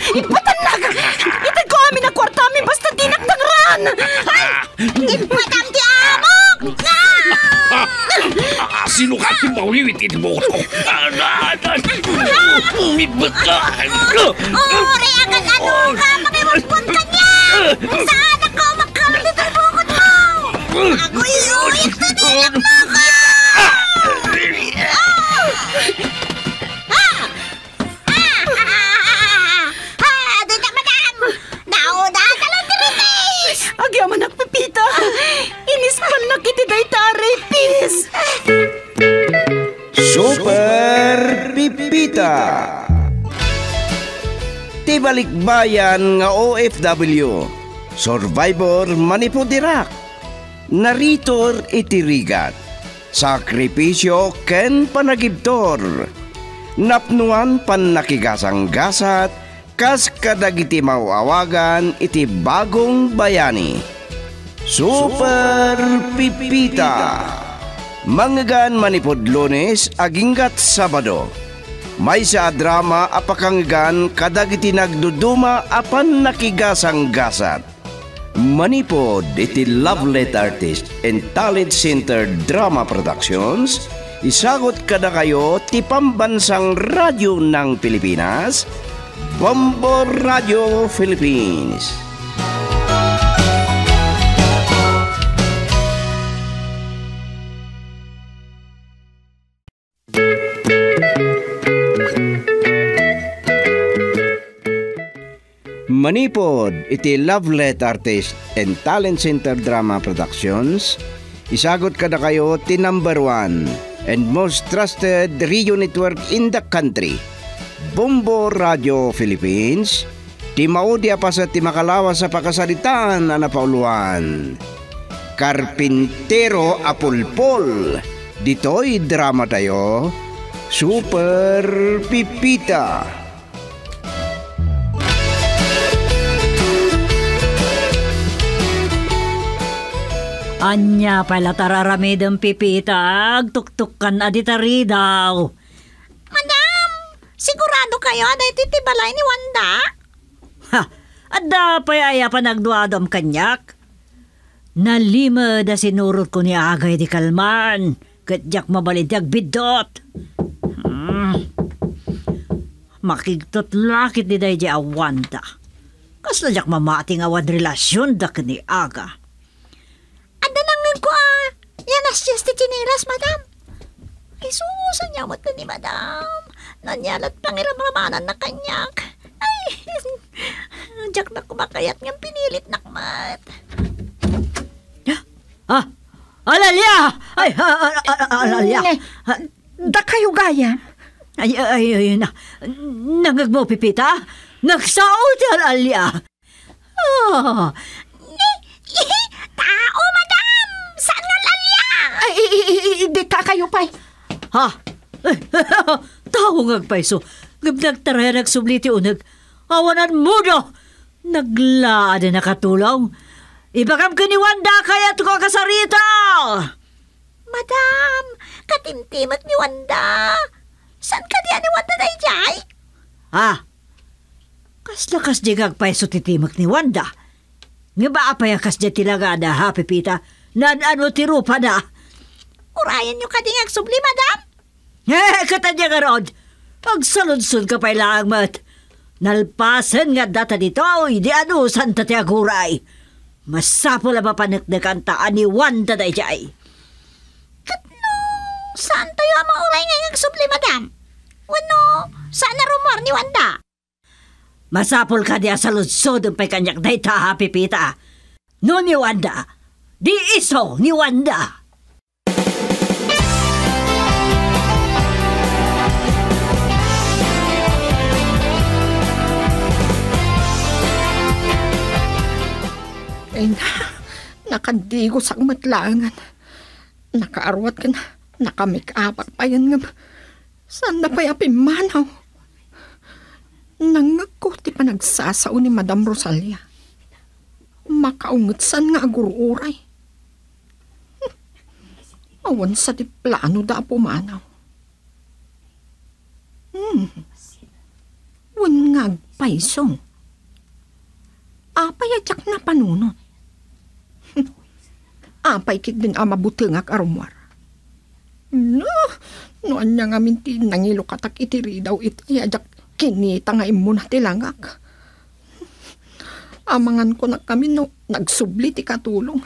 Ipatanag! Itag ko amin na kwarta amin basta dinagtangran! Ay! Madam di amok! Sino ka di mawiwitin mo ko? Umibot ka! Uri agad ano ka! Makiwagpon ka niya! Saan ako makamit ang bukod mo? Ako iuwit na nilak mo ko! Doon na, madam! Nauda ka lang diritis! Agyaman na Pepita! Inispan na kitiday taray, pis! Super Pipita. Tibalikbayan nga OFW, Survivor manipudirak, Naritor itirigat, Sakripisyo ken panagibtor, Napnuan pan nakigasang-gasat, kas kadagiti mawawagan iti bagong bayani. Super Pipita. Manggan manipod Lunes aginggat Sabado. May sa drama apakanggan kadagiti nagduduma apan nakigasang-gasat. Manipod iti Lovelet Artist and Talent Center Drama Productions. Isagot kada kayo ti pambansang radyo ng Pilipinas, Bombo Radio Philippines. Manipod iti Lovelet Artist and Talent Center Drama Productions. Isagot kada kayo ti number 1 and most trusted radio network in the country, Bombo Radio Philippines. Ti maudya pa sa ti makalawa sa pakasalitaan na napauluan, Karpintero Apulpol. Dito'y drama tayo, Super Pipita. Anya pala tararamidang Pipita, tuktukan aditari daw. Madam, sigurado kayo na ititibalay ni Wanda? Ha, adda payaya pa nagduadom kanyak. Nalima da sinurot ko ni Agay di Kalman, katyak mabalidyag bidot. Makigtot lakit ni day di Wanda. Kasladyak mamating awan relasyon da ni Aga. Yanas just ti chinilas, madam. Ay, susanyamot na ni madam. Nanyalat pangiramramanan na kanyak. Ay, diyak na kumakayat niyang pinilit nakmat. Alalia! Ay, Alalia! Da kayo gaya? Ay, nangag mo, Pipita? Nagsao ti Alalia. Tao, madam! Saan nga lalya? Ay, di ta kayo pa'y. Ha? Tao ngagpaiso. Nagtarayag subliti unag. Awanan mo do! Naglaad na katulong. Ibagam ka ni Wanda kaya ito ka kasarita! Madam, katimtimag ni Wanda. Saan ka diyan ni Wanda na ijay? Ha? Kas di ngagpaiso titimag ni Wanda. Nga ba apayakas di tilagada ha, Pipita? Nan-ano tirupa na? Urayan nyo ka ding agsubli, madam? Katadya ka, Rod. Agsalunsun ka pa'y lang, mat. Nalpasan nga data dito, di ano, santa ti aguray. Masapo la ba panagdakan taan ni Wanda da ijay? Katno, saan tayo ang mauray nga agsubli, madam? Wano, saan na rumor ni Wanda? Masapol ka di asalunsod ang pa'y kanyak da ita, ha, Pipita. No ni Wanda, di iso ni Wanda. Ay nakandigo sa matlangan. Nakaarwat ka na, nakamikapak pa yan nga. Saan na pa'y apimanaw? Nangagko ti pa nagsasao ni Madam Rosalia. Makaungatsan nga agururay. Awan sa ti plano da pumanaw. Wan nga paiso. Apay atyak na panunot. Apay kit din mabutengak arumwar. No, noan niya nga minti nangilo katak itiri daw iti ajak kinita nga imo na tilangak. Amangan ko na kami no nagsubli ti katulong.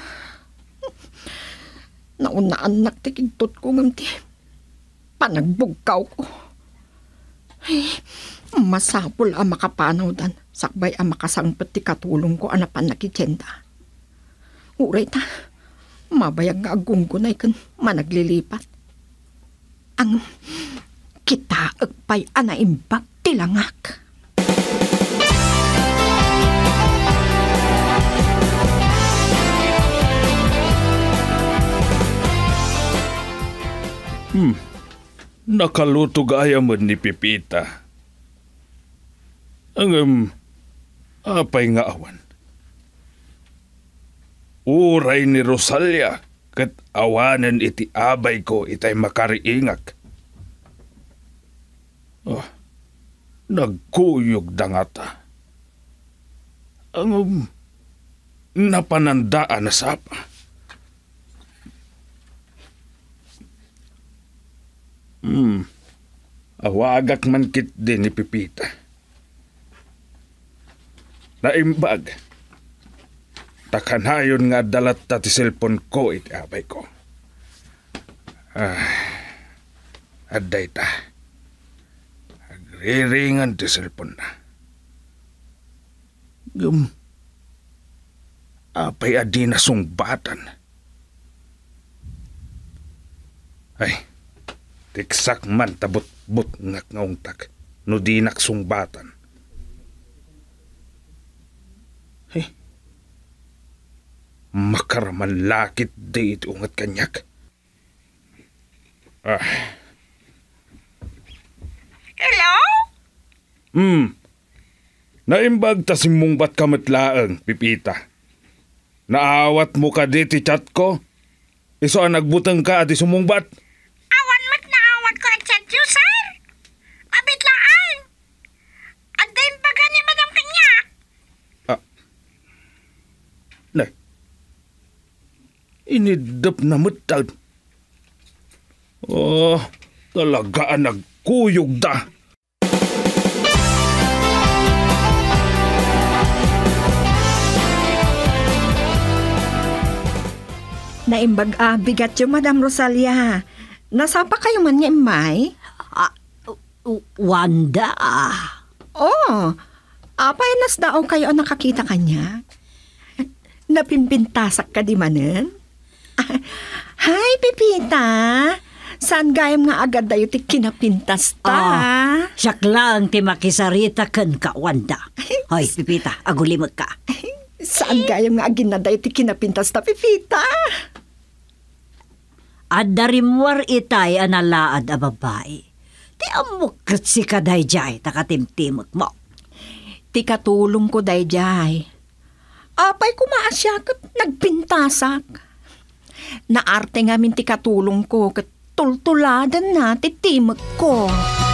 Naunaan naktikigtot ko ngamti. Panagbugkaw ko. Ay, masapol ang makapanaw dan. Sakbay ang makasangpet ti katulong ko anapan nakikenda. Uray ta, mabayag nga agong ko na ikan managlilipat. Ang kita agpay anaimbag tilangak. Nakaluto gaya mo ni Pipita. Ang apay nga awan. Uray ni Rosalia kat awanan iti abay ko itay makariingak. Oh, nagkuyog dangata. Ang napanandaan na sapa. Awagak man kit din ni Pipita. Naimbag. Takanayon nga dalat ta ti cellphone ko iti abay ko. Aday ta. Agriringan ti cellphone na. Apay adi na sungbatan. Ay, tiksak man tabot-bot ngak ngaungtag, no di naksungbatan. Hey, makaraman lakit di iti ungat kanyak. Hello? Naimbag ta simungbat kamatlaang, Pipita. Naawat mo ka di ti chat ko? Iso ang nagbutang ka at sumungbat? Awan mat na awat ko at chat you, sir. Mabitlaan. At din baga ni Madam Kanya. Nay, inidap na matag. Oh, talagaan nagkuyog da. Naimbag bigat yung Madam Rosalia. Nasapa kayo man niya, May? Wanda. Oh, apay nas daw kayo ang nakakita kanya. Napimpintasak ka di manen? Hi, Pipita. Saan gayam nga agad dayo ti kinapintas ta? Siyak lang ti makisarita ken ka, Wanda. Hoy, Pipita, agulimag ka. Saan gayam nga agin na dayo ti kinapintas ta, Pipita? Adarimwar itay analaad a babae. Ti amukot si kadayjay takatimtimok mo. Ti katulong ko dayjay. Apay kumaasya kat nagpintasak. Naarte nga min ti katulong ko kat tultuladan na ti timok ko.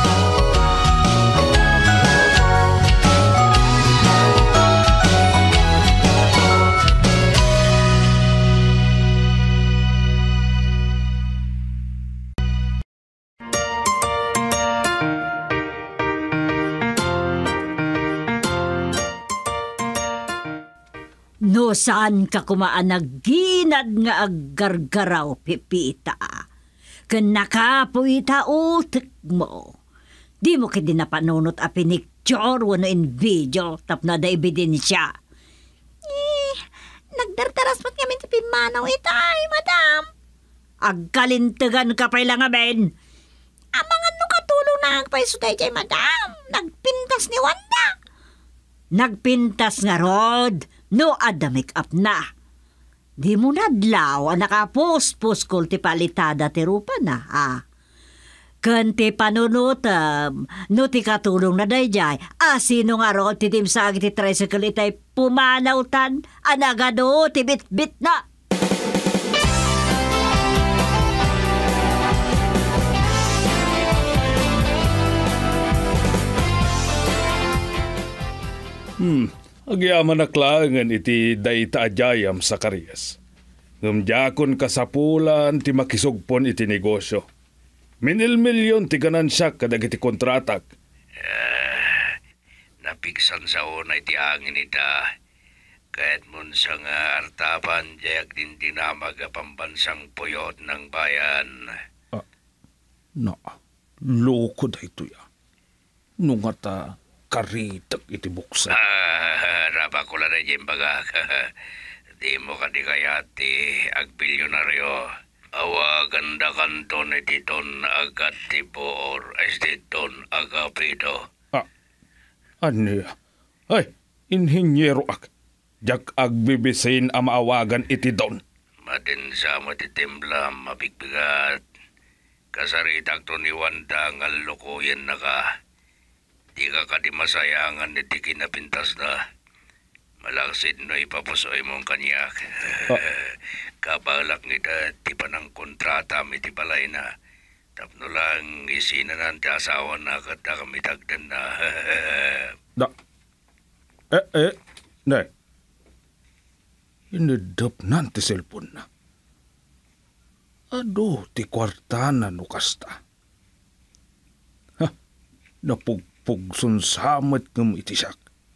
No saan ka kumaan nagginad nga aggargaraw, Pipita. Ken nakapuita utik mo. Di mo kidi napanunot a pinicture wano in video tapno da ebidensya. Nagdartaras mo't kami ti pimanaw itay, Madam. Agkalintagan ka pa'y lang aben. Amangan no katulong na agpaiso tayo kay Madam. Nagpintas ni Wanda. Nagpintas nga rod. No ada make up na. Di mo nadlaw ang nakapos-poskol ti palitada ti rupa na, ha? Kanti panunutam, no ti katulong na dayjay, sino nga ro ti timsag ti tricycle itay pumanawtan, anagado ti bit-bit na. Agyaman na klaangan iti dayta ajayam sa Karias. Ngumdyakon kasapulan ti makisugpon iti negosyo. Minil-milyon ti ganansya kadag iti kontratak. Napiksan sa unay ti angin ita. Kahit mun sa nga artapan, jayak din dinamag pambansang puyot ng bayan. Loko da ito ya. Nung ata karitak iti buksa. Raba ko lang na dyan bagak. Di mo ka di kaya ti agbilyonaryo. Awagan da kanton iti ton agat ti por as ti ton agapido. Ano ya? Ay, inhinyero ak. Jak agbibisin ang maawagan iti don. Matinsa mo ti timblam mabigbigat. Kasaritak to ni Wanda nga lukuyan na ka. Di ka di masayangan ni ti kinapintas na. Malaksid no ipapusoy mong kanyak. Kabalak ngita ti panang kontrata mi ti balay na. Tapno lang isinanan ti asawa na kata kami tagdan na. Ne. Inidap nan ti cellphone na. Ado ti kwartana no kasta. Napugpug sunsamat ng itisak.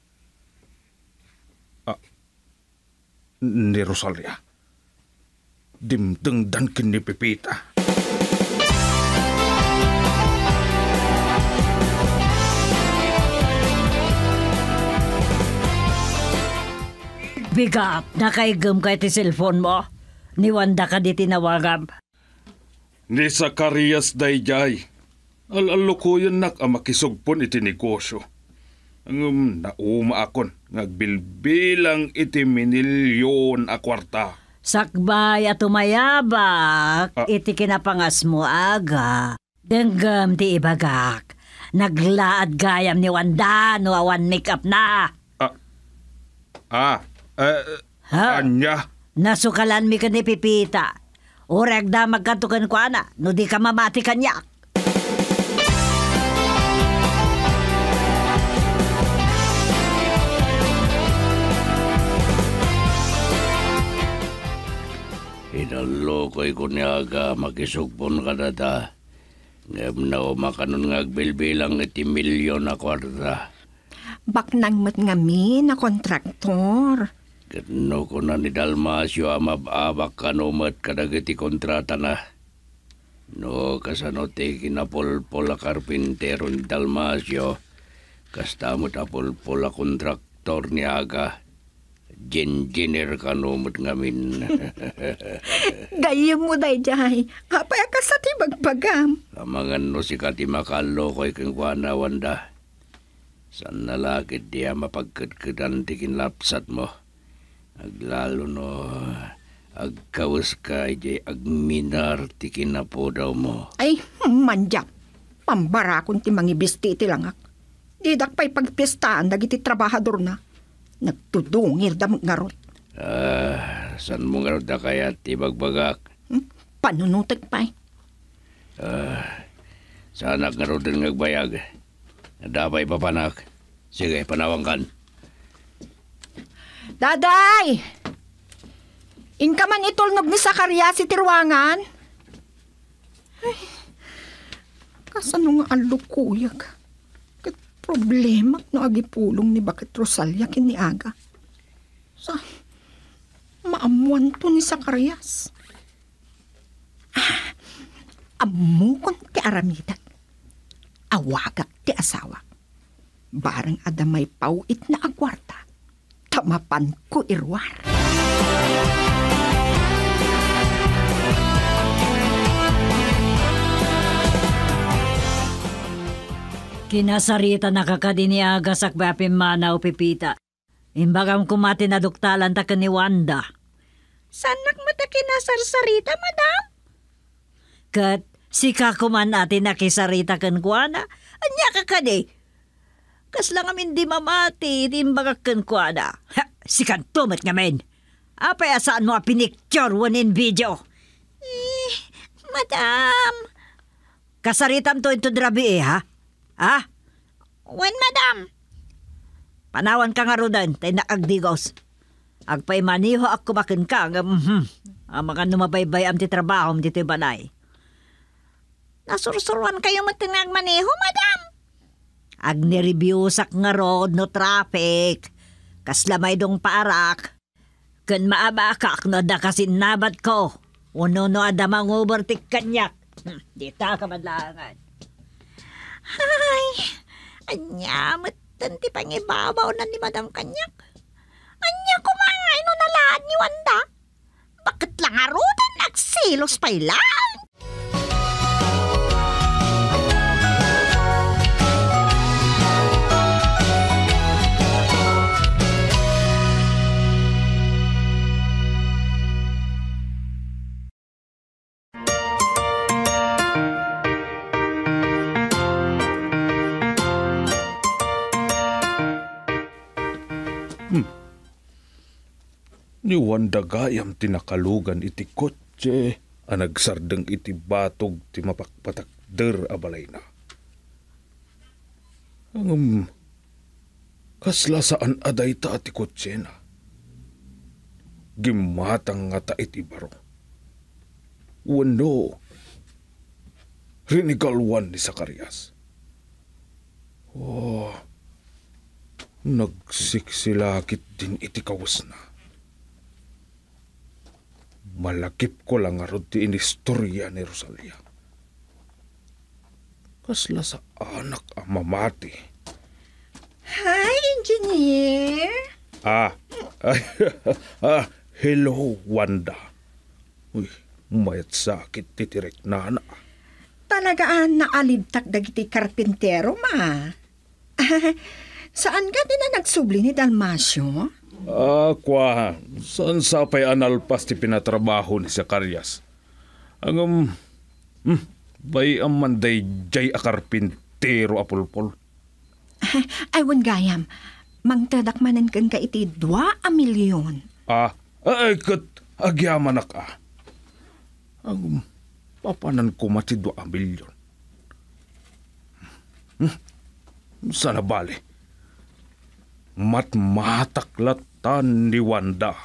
Ni Rosalia. Dimdengdan kin ni Pepita. Bigap, nakaigam ka iti cellphone mo. Ni Wanda ka di tinawagam. Ni Zacarias dayjay. Al-alukuyan nak ang makisugpon iti negosyo. Ang nauma akon, ngagbilbilang iti minilyon a kwarta. Sakbay at umayabak, iti kinapangas mo aga. Denggam ti ibagak. Naglaad gayam ni Wanda no awan make-up na. Anya? Nasukalan mi ka ni Pipita. Ureg da magkatukan ko ana, no di ka mamati kanyak. Inalokoy ko niyaga makisugpon ka na ta. Ngam na umakanon ngagbilbilang iti milyon na kwarta. Baknang matngami na kontraktor. Gano ko na ni Dalmasio amababak kanumat kadagiti kontrata na. No kasano ti kinapolpol a karpintero ni Dalmasio. Kastamot apolpol a kontraktor ni Aga. Engineer kanumat ngamin. Gayam mo dayjay. Apay ka sa tibagbagam. Kamangan no si Kati makalokoy keng kuana Wanda. San nalakit diya mapagkatkitan ti kinlapsat mo. Aglalo no, agkawas ka iti agminar ti kinapodaw mo. Ay, manjak. Pambarakon ti mangibisti iti langak. Didak pa'y pagpistaan dagiti trabahador na. Nagtudungir da ngarot. San mo ngarot na kaya ti bagbagak? Panunutek pa'y. Sana ngarot din ngagbayag. Nadabay papanak. Sige, panawang kan. Daday! Inka man itulnog ni Zacarias si Tirwangan? Ay, kasano nga alukuyag? Kat problema no agipulong ni Bakit Rosalia kini Aga. Sa maamuan to ni Zacarias. Amukon ti aramidag. Awagak ti asawa. Barang adamay pauit na agwarta. Tamapan ko irwar. Kinasarita nakakadiniaga sakbapin manaw Pipita. Imbagam kumati na duktalan ta ni Wanda. Sanak mo ta kinasarsarita, madam? Kat si kakuman natin nakisarita kan kuana. Anya ka kadi. Kas lang amin di mamati, di imbagak kan kuana. Si kantumat ngamin. Apay asaan mo a pinicture wanin video. Madam. Kasaritam to into drabi ha? Ha? When, madam? Panawan ka nga rudan, tayo na agdigos. Agpay maniho ako makin ka, ang mga numabaybay am ti trabaho, dito balay. Nasursuruan kayo matinag maneho, madam. Agni-review sak nga road no traffic. Kaslamay dong paarak. Kun maabakak no da kasin nabat ko. Uno no adamang overtake kanyak. Di ta ka madlangan. Ay, anyamot tanti pangibabaw na ni Madam Kanyak. Anya kumangay no nalaan ni Wanda. Bakit lang arutan nagsilos pa ilan? Ni Wanda gayam tinakalugan iti kotse, anagsardeng iti batog ti mapakpatakder abalay na. Kasla saan aday ta ati kotse na. Gimatang nga ta iti baro. Wano, rinigalwan ni Zacarias. Oh, nagsiksilakit din iti kawas na. Malakip ko lang arod ti inistorya ni Rosalia. Kasla sa anak ang mamati. Hi, engineer. Hello, Wanda. Uy, mayat sakit titirek na na. Talagaan naalibtak dagiti karpintero, ma. Saan ka din na nagsubli ni Dalmasio? Kwa, saan sa pay analpas ti pinatrabaho ni Zacarias? Bay ang manday jay a karpintero apulpol. Aywan gayam, mangtadakmanan kang ka iti 2 milyon. Kat agyaman ka. Papanan ko mati 2 milyon. Sana bale. Matmataklatan ni Wanda.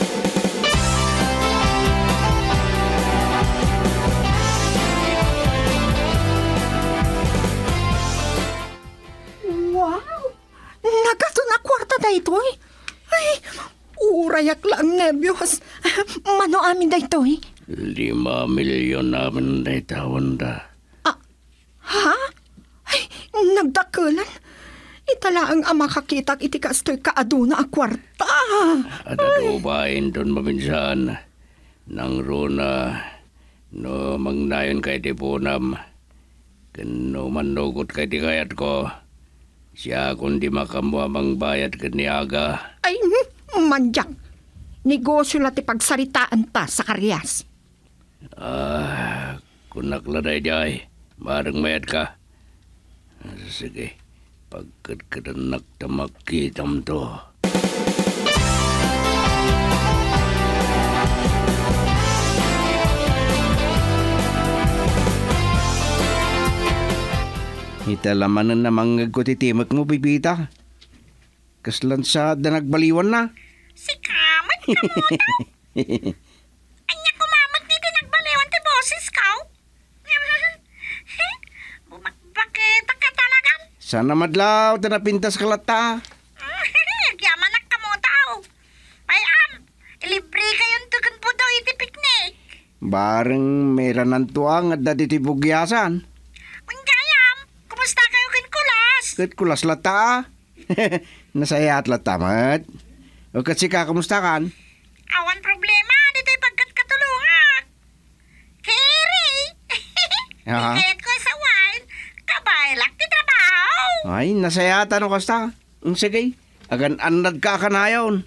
Wow! Nagato na kwarta da ito eh. Ay, urayak lang nervyos. Mano amin da ito eh. 5 milyon namin na Wanda. Ha? Ay, nagdakulan. Itala ang makakita iti kastoy kaaduna a kwarta. At adubain doon maminsan. Nang runa, no mangnayon kay di punam. Kano manugot kay di kayat ko. Siya kundi makamuha mang bayad kaniaga. Ay, manjang. Negosyo na ti pagsaritaan ta sa karyas. Kunakladay jay. Marang mayad ka. Sige. Pagkadkanak tamakitam to. Italamanan na manggag ko titimak mo, bibita. Kaslan sa nagbaliwan na. Si kamat ka mo daw. Anya kumamat ni nagbaliwan ti boses ka. Bumakbakita ka talagang. Sana madlaw, tanapintas kalata. Yaman ka mo daw. Ilibre kayong tugan po daw iti piknik. Bareng meron ng tuang at dati tibugyasan. Manggayam, kumusta kayo kinkulas? Kat kulas lata. Nasaya at latamat. O kat sika, kamusta kan? Awan problema, dito'y pagkat katulungan. Kiri! Aha. Kayat ko sa wine, kabaylak ti trabaho. Ay, nasaya ata no kasta. Sige, agan anad ka kanayon.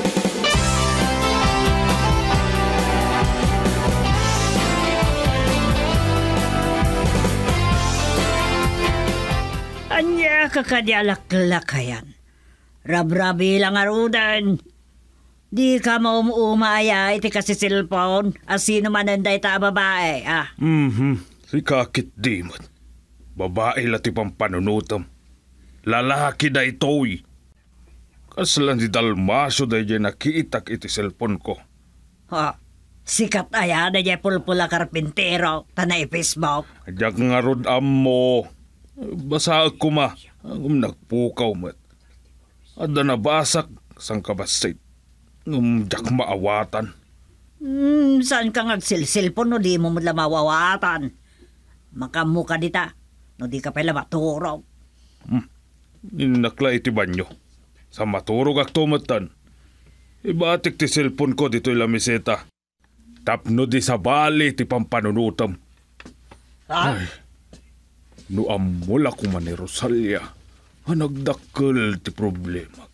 Anya kakadiyalak-lakayan. Rabrabi lang arudan. Di ka maumumaya iti kasi cellphone. Asino man nanday ta babae, Si kakit dimot. Babae lati pang panunutom. Lalaki da ito'y. Kaslan di Dalmasyo dahil nakiitak iti cellphone ko. Ha, sikat aya na niya pulpula karpintero, tanay Facebook. Ajak nga rod amo. Basa ako ma. Ang nagpukaw mat. Ada na basak sang kabasit. Jak maawatan. Saan ka ngagsilsilpon no di mo mula mawawatan? Makamuka dita, no di ka pala maturog. Inakla iti banyo. Sa maturog ak tumatan. Ibatik ti cellphone ko dito lamiseta. Tapno di sa bali ti pampanunutam. Ha? Ay, no amula ko man ni Rosalia. Nagdakkel ti problema.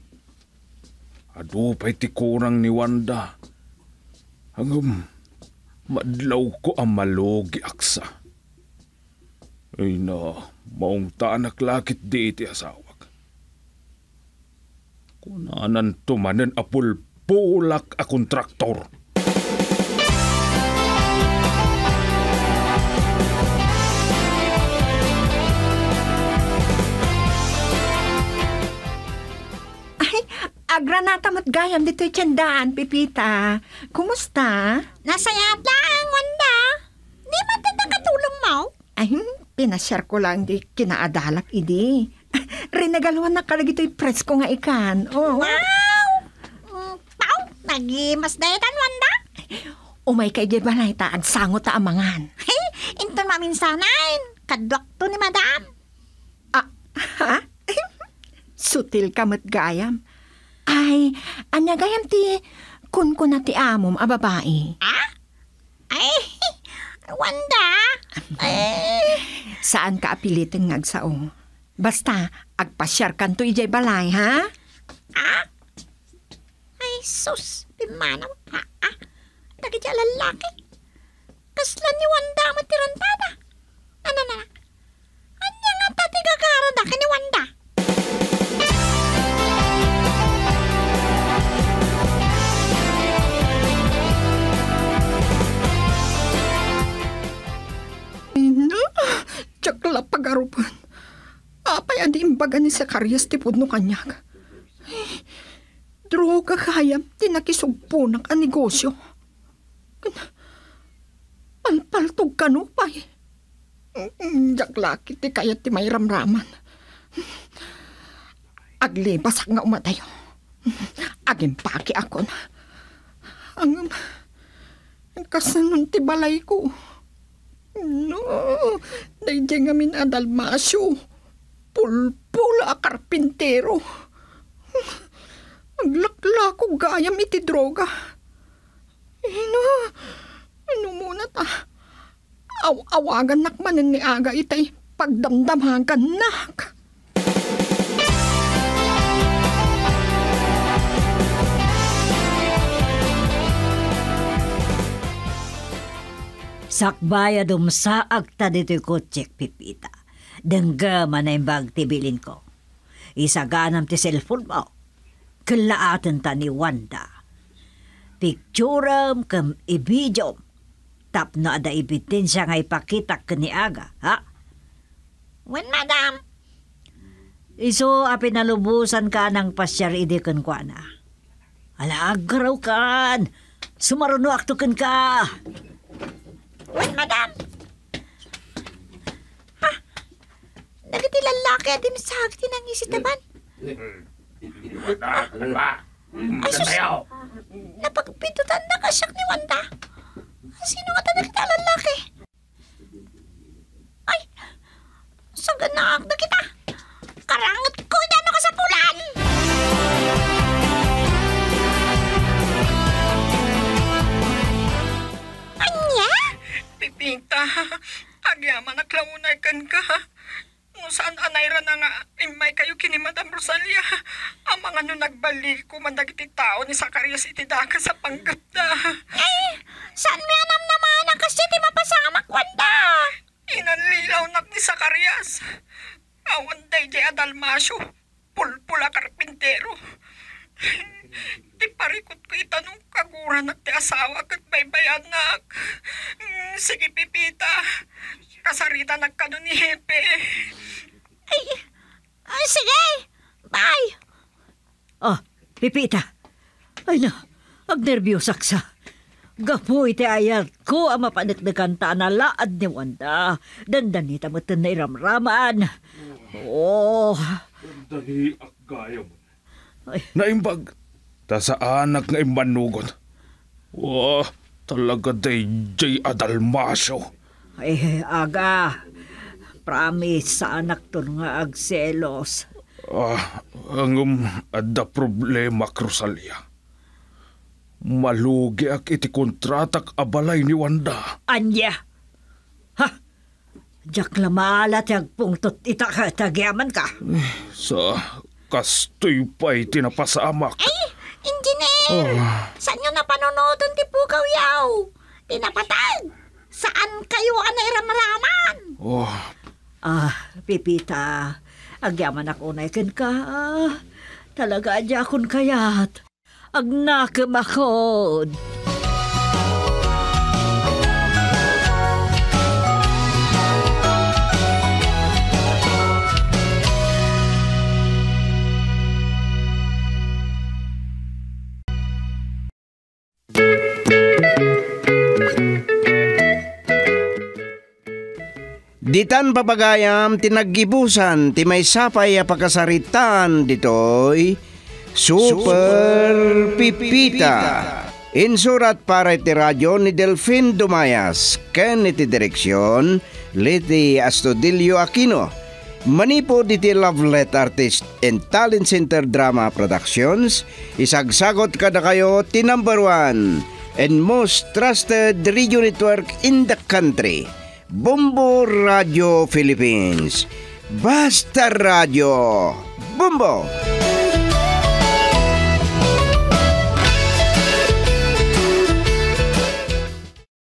Ado pa'y ti kurang ni Wanda. Hanggang madlaw ko ang malogi aksa. Ay na, maong taanak lakit di iti asawag. Kunanan tumanen apul pulak a kontraktor. Agranata mo't gayam dito'y tiyandaan, Pipita. Kumusta? Nasayat lang, Wanda. Di man tanda katulong mo? Ay, pinasyar ko lang di kinaadalak, idi. Rinagaluan na kalag ito'y presko nga ikan. Oh. Wow! Pau, nagimas dahitan, Wanda. Umay kay di balay ta, agsangot ta amangan. Hey, inton maminsanain. Kadwak to ni Madam. Ah, ha? Sutil ka mo't gayam. Ay, anya gayam ti kun na ti amom a babae. Ay, Wanda. Ay, Saan ka apilitin ngagsaong? Basta, agpasyar kan to ijay balay, ha? ay sus, pimanaw. Nagitya lalaki. Kaslan ni Wanda matirantada. Ano na? Anya nga tati gagarada ka ni Wanda. Tsakla pagarupan. Apay adi imbaga ni Zacarias ti pudno kanyag. Droga kayam, tinakisugpo ng negosyo. Palpaltog ka no, pay. Jaklaki ti kayat ti may ramraman. Aglibasak nga umatayo. Agimpaki ako na. Ang kasanon ti balay ko. No, dayjay nga min Dalmasyo. Pulpula karpintero. Aglakla ko gayam iti droga. Ano muna ta? Awagan nakmanin ni Aga itay pagdamdamhagan nak. Sakbaya dumsaag ta dito'y kotsek, Pipita. Dengga man na yung bag tibilin ko. Isaganam ti cellphone mo. Kalaatan ta ni Wanda. Picturam kam ibidyo. Tap na ada ibitin siya nga ipakita ka ni Aga, ha? When, Madam. Iso apinalubusan ka ng pasyar idikon kwa na. Alagaraw kan. Sumaruno aktukan ka. When, Madam. Ha? Nagiti lalaki at dinisagti ng isitaban. Ay, sus. Napagpitutan na kasyak ni Wanda. Sino nga ta nakita lalaki? Ay, saganak na kita. Karangat ko dyan ako sa pulan. Anya? Pipita, agyaman naklaunay kan ka. Kung saan anayra na nga, imay kayo kini Madam Rosalia. Ang mga no nagbalik ko mandagiti tao ni Zacarias itidaka sa panggapda. Ay, saan may anam naman ang kasi di mapasamak, Wanda? Inanlilaw nak ni Zacarias. Awan day jay Dalmasyo, pulpula karpintero. Di parikot ko itanong kaguran at ti asawa kat baybayan nak. Sige, Pipita, kasarita nagkano ni Hepe. Ay, sige. Bye. Pipita. Ay na, agnerbyusak sa. Gapo iti ayat ko ang mapanagdagan ta na laad ni Wanda. Dandanita mo na iramraman. Oh. Dali ak gaya mo. Ay. Naimbag. Ta sa anak nga imanugon. Wah, talaga day J. Adalmasyo. Ay, aga. Promise sa anak to nga agselos. Adda problema, Rosalia. Malugi ak iti kontratak abalay ni Wanda. Anya. Ha? Diyak lamalat yung pungtot itakatagyaman ka. Sa kastoy pa'y tinapasamak. Ay, engineer! Saan nyo napanonoodon ti Pugaw yaw? Tinapatag! Saan kayo anairamraman? Pipita. Agyaman ako na ikan ka. Talaga adya akon kayat. Agnakam akon. Ditan papagayam tinaggibusan ti may sapay a pakasaritan ditoy Super Pipita. Insurat para iti radyo ni Delfin Dumayas ken iti direksyon Liti Astudillo Aquino. Manipod iti Lovelet Artist and Talent Center Drama Productions. Isagsagot kada kayo ti number 1 and most trusted radio network in the country. Bumbo Radio Philippines. Basta Radio. Bumbo!